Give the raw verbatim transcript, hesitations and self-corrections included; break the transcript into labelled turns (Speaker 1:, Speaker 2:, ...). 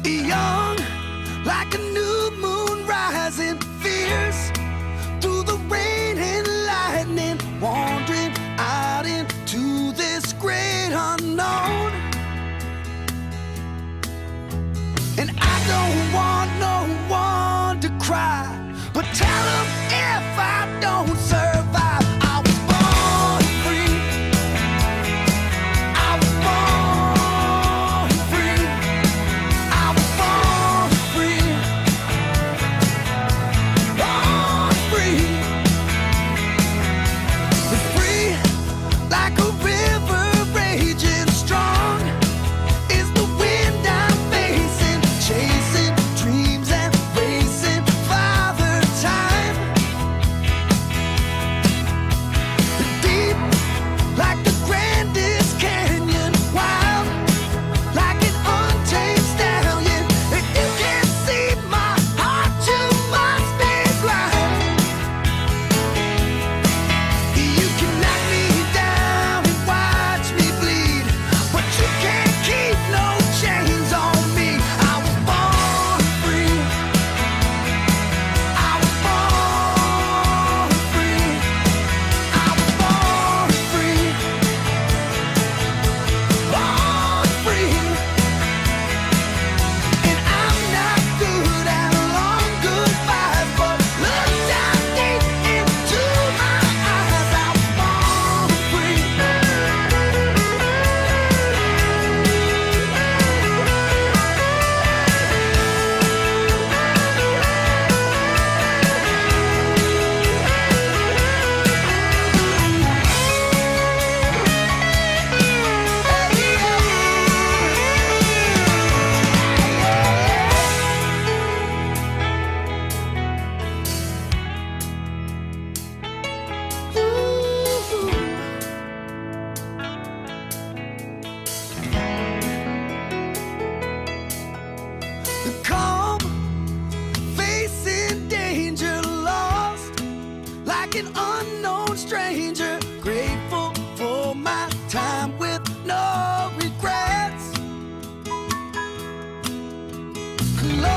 Speaker 1: young, like a new moon rising, fierce through the rain and lightning, wandering out into this great unknown. And I don't want no one to cry, but tell them if I don't survive, I was born free. I was born free. I was born free. Born free. It's free like a river raging strong. Is the wind I'm facing, chasing dreams and racing Father Time. Deep like the grandest canyon, wild like an untamed stallion. If you can't see my heart, you must be blind. You can knock me down and watch me bleed, but you can't keep no chains on me. I was born free. I was born free. I was born free. Born free. And I'm not good at long goodbyes, but look down deep into my eyes. I was born free. Calm, facing danger, lost like an unknown stranger, grateful for my time with no regrets. Close